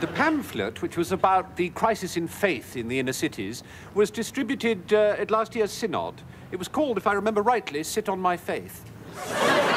The pamphlet, which was about the crisis in faith in the inner cities, was distributed at last year's synod. It was called, if I remember rightly, Sit on My Faith.